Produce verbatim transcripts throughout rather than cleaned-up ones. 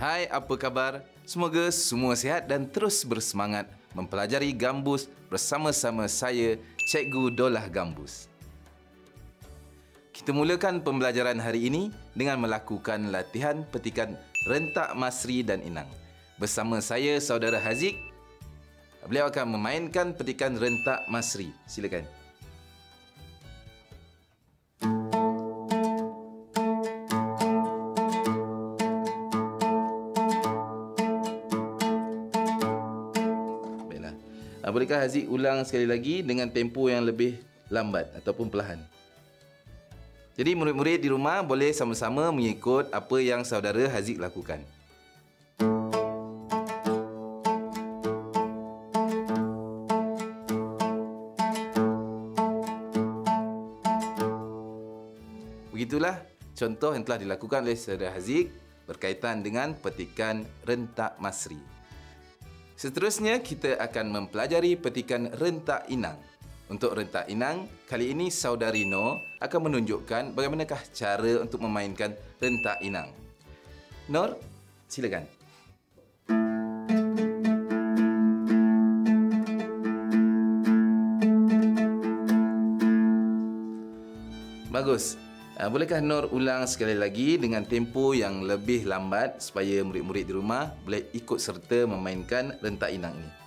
Hai, apa khabar? Semoga semua sihat dan terus bersemangat mempelajari gambus bersama-sama saya, Cikgu Dolah Gambus. Kita mulakan pembelajaran hari ini dengan melakukan latihan petikan rentak Masri dan Inang. Bersama saya, Saudara Haziq, beliau akan memainkan petikan rentak Masri. Silakan. Bolehkah Haziq ulang sekali lagi dengan tempo yang lebih lambat ataupun perlahan? Jadi murid-murid di rumah boleh sama-sama mengikut apa yang saudara Haziq lakukan. Begitulah contoh yang telah dilakukan oleh saudara Haziq berkaitan dengan petikan rentak Masri. Seterusnya, kita akan mempelajari petikan rentak Inang. Untuk rentak Inang, kali ini Saudari Nur akan menunjukkan bagaimanakah cara untuk memainkan rentak Inang. Nur, silakan. Bagus. Bolehkah Nur ulang sekali lagi dengan tempo yang lebih lambat supaya murid-murid di rumah boleh ikut serta memainkan rentak Inang ini?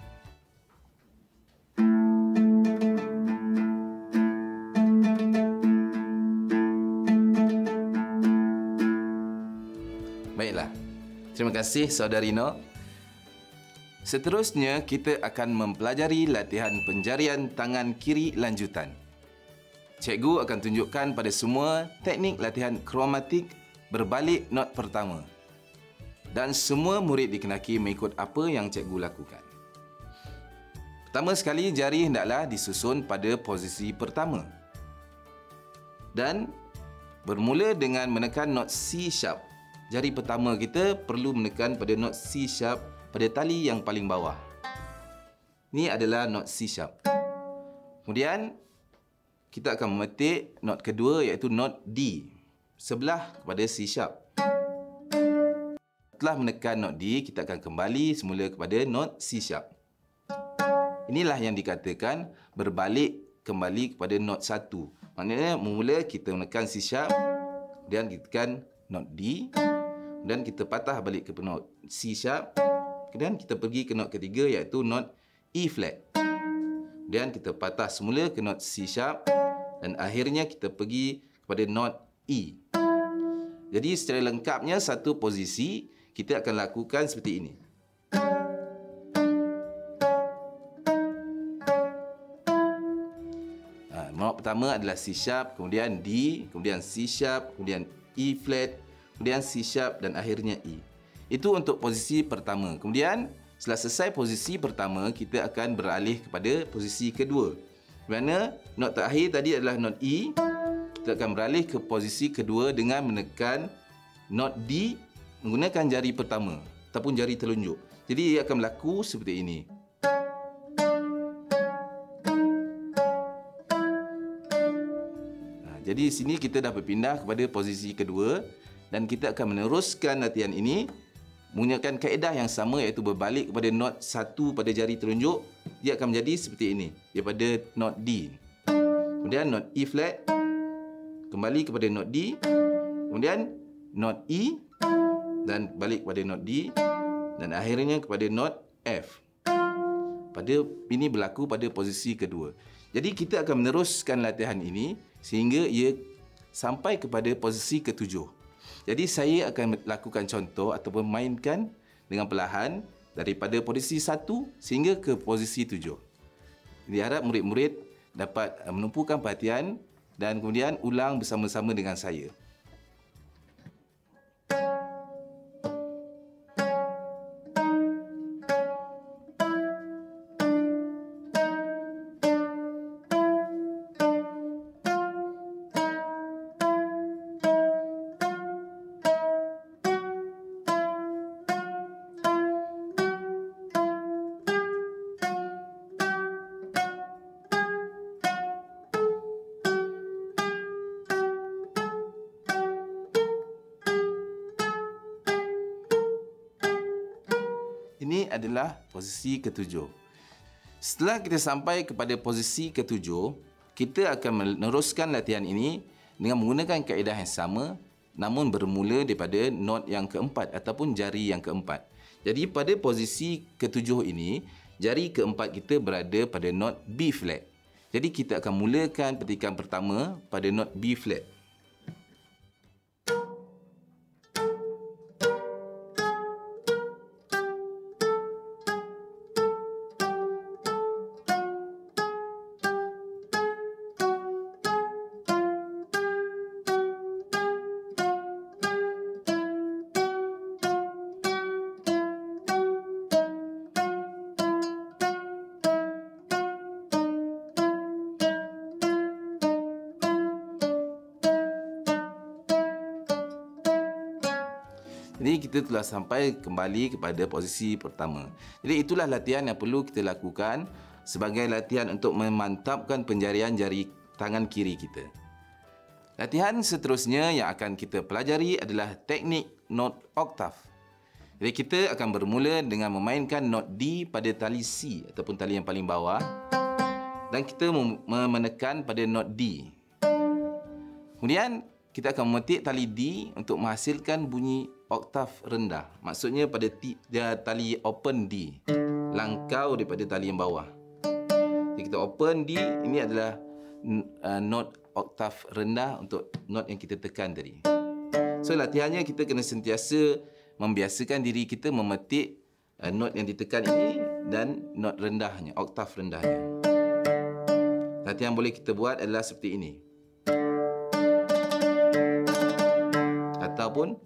Baiklah. Terima kasih Saudari Nur. Seterusnya, kita akan mempelajari latihan penjarian tangan kiri lanjutan. Cikgu akan tunjukkan pada semua teknik latihan kromatik berbalik not pertama. Dan semua murid dikenaki mengikut apa yang cikgu lakukan. Pertama sekali, jari hendaklah disusun pada posisi pertama. Dan bermula dengan menekan not C sharp. Jari pertama kita perlu menekan pada not C sharp pada tali yang paling bawah. Ini adalah not C sharp. Kemudian, kita akan memetik not kedua iaitu not D sebelah kepada C sharp. Setelah menekan not D, kita akan kembali semula kepada not C sharp. Inilah yang dikatakan berbalik kembali kepada not satu. Maknanya mula kita menekan C sharp, kemudian kita tekan not D, dan kita patah balik ke not C sharp, kemudian kita pergi ke not ketiga iaitu not E flat. Kemudian kita patah semula ke not C sharp dan akhirnya kita pergi kepada not E. Jadi secara lengkapnya satu posisi kita akan lakukan seperti ini. Ha, not pertama adalah C sharp, kemudian D, kemudian C sharp, kemudian E flat, kemudian C sharp dan akhirnya E. Itu untuk posisi pertama. Kemudian setelah selesai posisi pertama, kita akan beralih kepada posisi kedua. Di mana not terakhir tadi adalah not E, kita akan beralih ke posisi kedua dengan menekan not D menggunakan jari pertama ataupun jari telunjuk. Jadi ia akan berlaku seperti ini. Nah, jadi di sini kita dah berpindah kepada posisi kedua dan kita akan meneruskan latihan ini menggunakan kaedah yang sama iaitu berbalik kepada not satu pada jari telunjuk. Dia akan menjadi seperti ini daripada not D. Kemudian not E flat, kembali kepada not D, kemudian not E dan balik kepada not D dan akhirnya kepada not F. Pada ini berlaku pada posisi kedua. Jadi kita akan meneruskan latihan ini sehingga ia sampai kepada posisi ketujuh. Jadi saya akan lakukan contoh ataupun mainkan dengan perlahan daripada posisi satu sehingga ke posisi tujuh. Diharap murid-murid dapat menumpukan perhatian dan kemudian ulang bersama-sama dengan saya. Ini adalah posisi ketujuh. Setelah kita sampai kepada posisi ketujuh, kita akan meneruskan latihan ini dengan menggunakan kaedah yang sama, namun bermula daripada not yang keempat ataupun jari yang keempat. Jadi pada posisi ketujuh ini, jari keempat kita berada pada not B flat. Jadi kita akan mulakan petikan pertama pada not B flat. Jadi kita telah sampai kembali kepada posisi pertama. Jadi itulah latihan yang perlu kita lakukan sebagai latihan untuk memantapkan penjarian jari tangan kiri kita. Latihan seterusnya yang akan kita pelajari adalah teknik not oktav. Jadi kita akan bermula dengan memainkan not D pada tali C ataupun tali yang paling bawah dan kita memenekan pada not D. Kemudian kita akan memetik tali D untuk menghasilkan bunyi oktav rendah. Maksudnya pada tali open D. Langkau daripada tali yang bawah. Jadi kita open D, ini adalah uh, not oktav rendah untuk not yang kita tekan tadi. So latihannya kita kena sentiasa membiasakan diri kita memetik uh, not yang ditekan ini dan not rendahnya, oktav rendahnya. Latihan boleh kita buat adalah seperti ini. Ataupun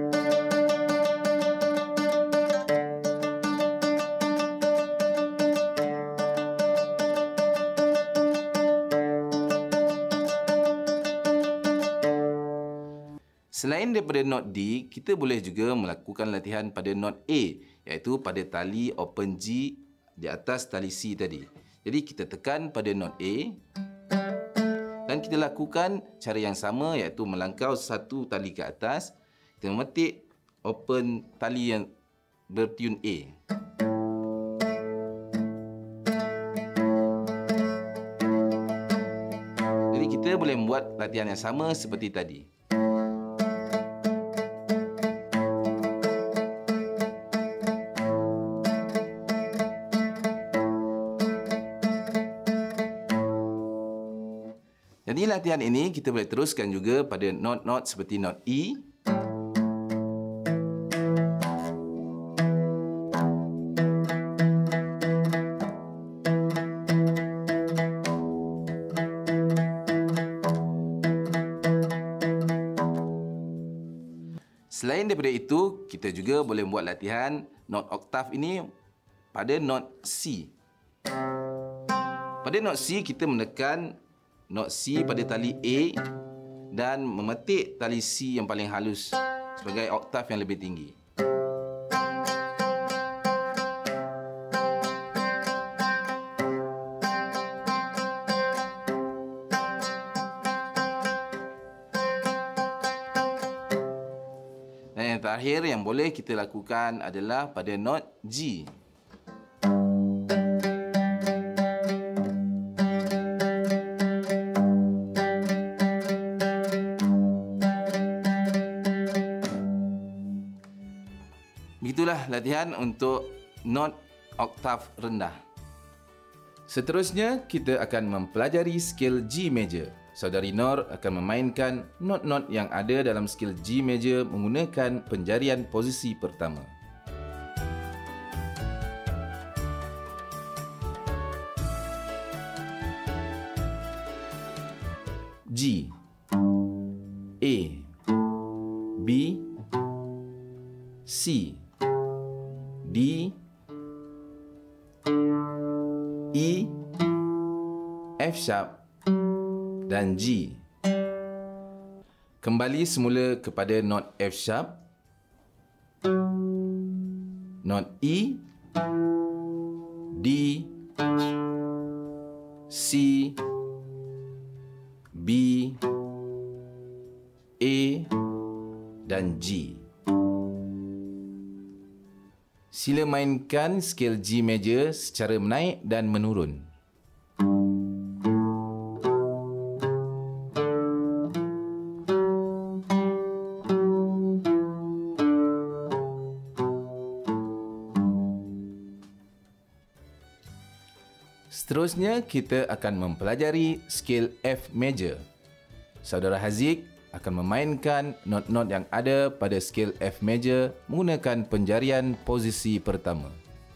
selain daripada not D, kita boleh juga melakukan latihan pada not A, iaitu pada tali open G di atas tali C tadi. Jadi kita tekan pada not A dan kita lakukan cara yang sama, iaitu melangkau satu tali ke atas, kita memetik open tali yang bertune A. Jadi kita boleh membuat latihan yang sama seperti tadi. Jadi latihan ini kita boleh teruskan juga pada not-not seperti not E. Selain daripada itu, kita juga boleh membuat latihan not oktav ini pada not C. Pada not C, kita menekan not C pada tali A dan memetik tali C yang paling halus sebagai oktav yang lebih tinggi. Dan yang terakhir yang boleh kita lakukan adalah pada not G. Begitulah latihan untuk not oktav rendah. Seterusnya, kita akan mempelajari skil G major. Saudari Nor akan memainkan not-not yang ada dalam skil G major menggunakan penjarian posisi pertama. G, A, B, C, D, E, F sharp dan G. Kembali semula kepada not F sharp, not E, D, C, B, A dan G. Sila mainkan skale G major secara menaik dan menurun. Seterusnya, kita akan mempelajari skale F major. Saudara Haziq akan memainkan not-not yang ada pada skale F major menggunakan penjarian posisi pertama.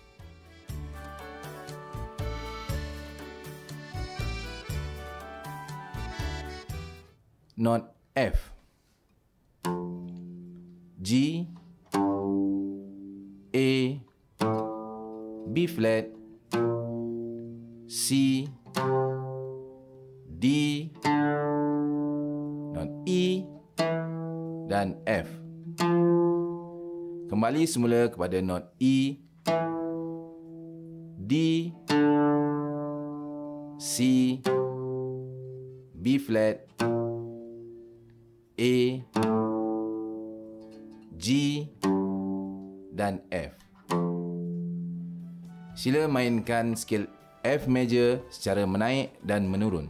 Not F, G, A, B flat, C, D, not E dan F. Kembali semula kepada not E, D, C, B flat, A, G dan F. Sila mainkan skale F major secara menaik dan menurun.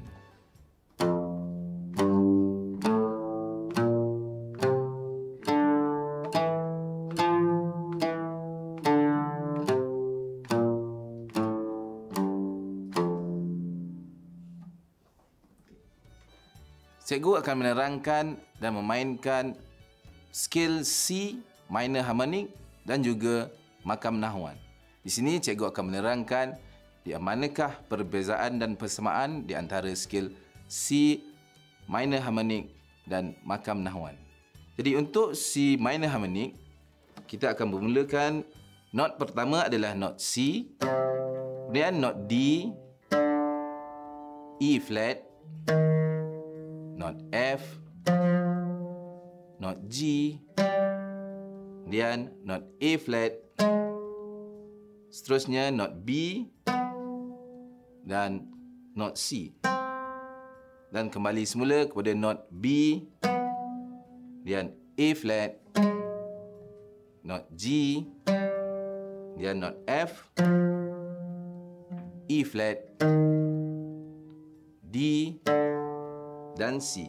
Cikgu akan menerangkan dan memainkan skale C minor harmonic dan juga makam nahwan. Di sini cikgu akan menerangkan di manakah perbezaan dan persamaan di antara skale C minor harmonic dan makam nahwan. Jadi untuk C minor harmonic, kita akan bermulakan not pertama adalah not C, kemudian not D, E flat, not F, not G, kemudian not A flat, seterusnya not B dan not C. Dan kembali semula kepada not B, kemudian A flat, not G, kemudian not F, E flat, D dan C.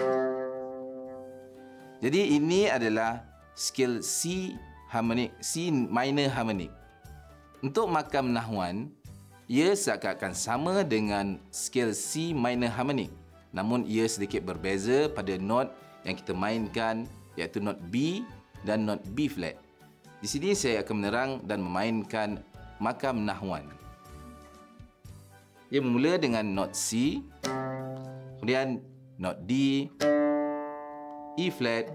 Jadi ini adalah skale C harmonic, C minor harmonic. Untuk makam nahwan, ia seakan-akan sama dengan skale C minor harmonic, namun ia sedikit berbeza pada not yang kita mainkan, iaitu not B dan not B flat. Di sini saya akan menerang dan memainkan makam nahwan. Ia bermula dengan not C, kemudian not D, E flat,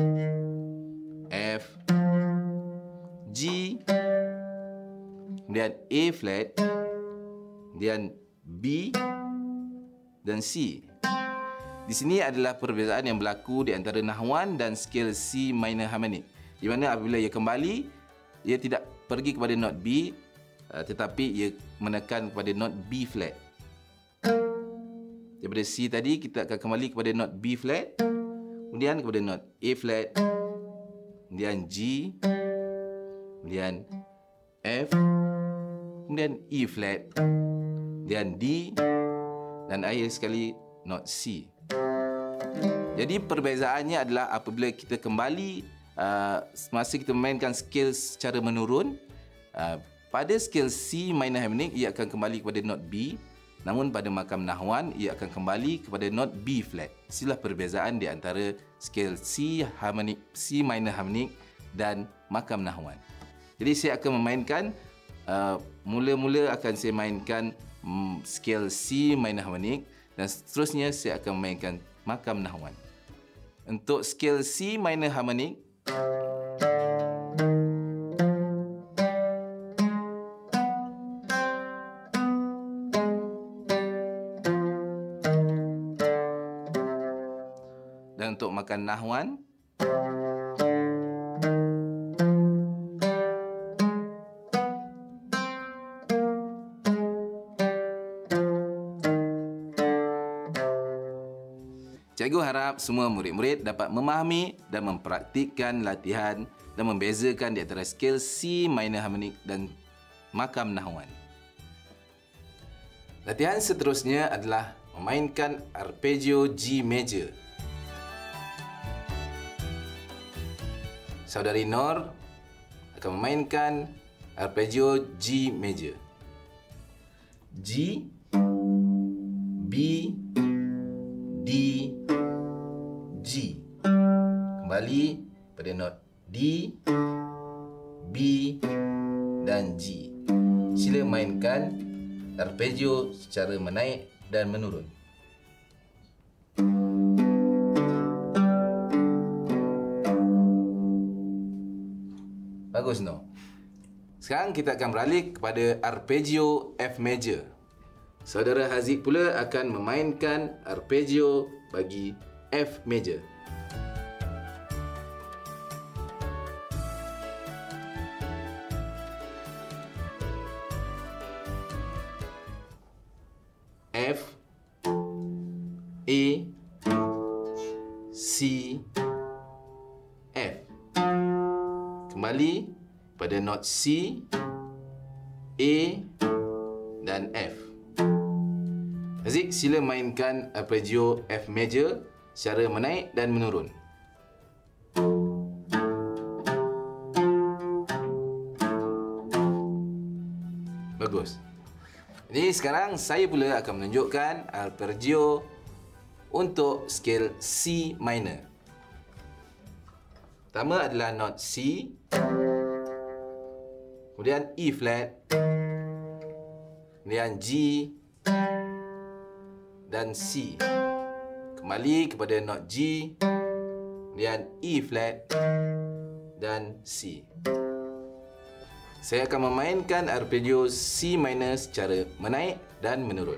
F, G, kemudian A flat, kemudian B dan C. Di sini adalah perbezaan yang berlaku di antara nahwan dan skale C minor harmonic. Di mana apabila ia kembali, ia tidak pergi kepada not B, tetapi ia menekan kepada not B flat. Daripada C tadi, kita akan kembali kepada not B flat, kemudian kepada not A flat, kemudian G, kemudian F, kemudian E flat, kemudian D, dan akhir sekali not C. Jadi perbezaannya adalah apabila kita kembali uh, semasa kita memainkan skale secara menurun, uh, pada skale C minor harmonic ia akan kembali kepada not B. Namun pada makam nahwan, ia akan kembali kepada not B flat. Inilah perbezaan di antara skale C harmonic, C minor harmonic dan makam nahwan. Jadi saya akan memainkan, uh, mula-mula akan saya mainkan um, skale C minor harmonic dan seterusnya saya akan memainkan makam nahwan. Untuk skale C minor harmonic, dan untuk makan nahwan, cikgu harap semua murid-murid dapat memahami dan mempraktikkan latihan dan membezakan di antara skil C minor harmonik dan makam nahuan. Latihan seterusnya adalah memainkan arpeggio G major. Saudari Nor akan memainkan arpeggio G major. G, B, D, G. Kembali pada not D, B dan G. Sila mainkan arpeggio secara menaik dan menurun. Bagus, no? Sekarang kita akan beralih kepada arpeggio F major. Saudara Haziq pula akan memainkan arpeggio bagi F major. F, A, C, F. Kembali pada not C, A dan F. Haziq, sila mainkan arpeggio F major secara menaik dan menurun. Bagus. Jadi sekarang saya pula akan menunjukkan arpeggio untuk skil C minor. Pertama adalah not C, kemudian E flat, kemudian G dan C. Kembali kepada not G, kemudian E flat dan C. Saya akan memainkan arpeggio C minor secara menaik dan menurun.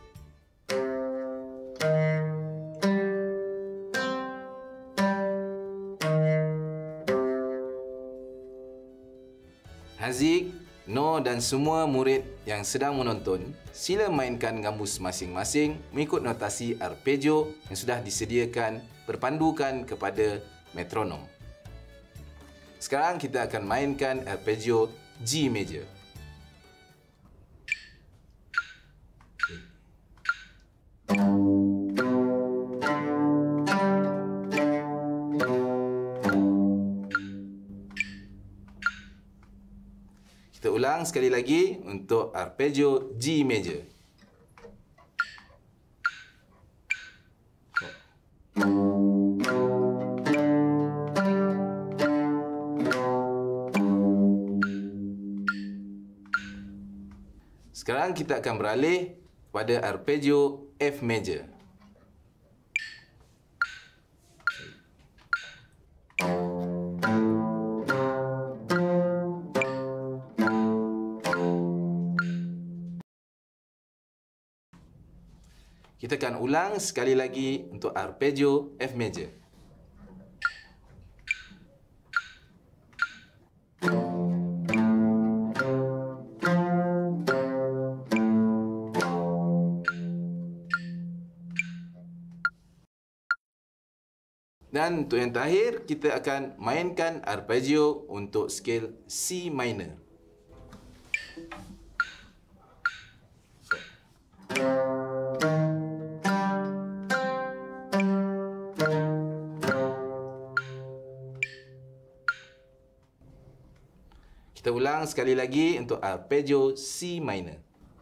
Haziq, Noor dan semua murid yang sedang menonton, sila mainkan gambus masing-masing mengikut notasi arpeggio yang sudah disediakan berpandukan kepada metronom. Sekarang kita akan mainkan arpeggio G major. Kita ulang sekali lagi untuk arpeggio G major. Sekarang kita akan beralih pada arpeggio F major. Kita akan ulang sekali lagi untuk arpeggio F major. Dan untuk yang terakhir, kita akan mainkan arpeggio untuk skil C minor. Kita ulang sekali lagi untuk arpeggio C minor.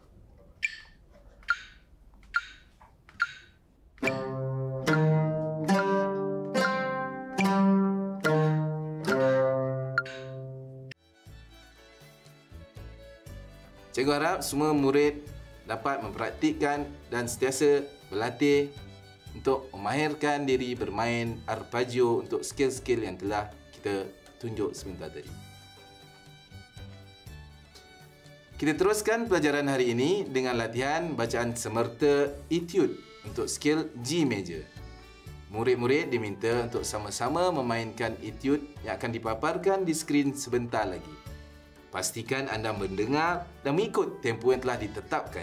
Cikgu harap semua murid dapat mempraktikkan dan sentiasa berlatih untuk memahirkan diri bermain arpeggio untuk skill-skill yang telah kita tunjuk sebentar tadi. Kita teruskan pelajaran hari ini dengan latihan bacaan semerta etude untuk skill G major. Murid-murid diminta untuk sama-sama memainkan etude yang akan dipaparkan di skrin sebentar lagi. Pastikan anda mendengar dan mengikut tempo yang telah ditetapkan.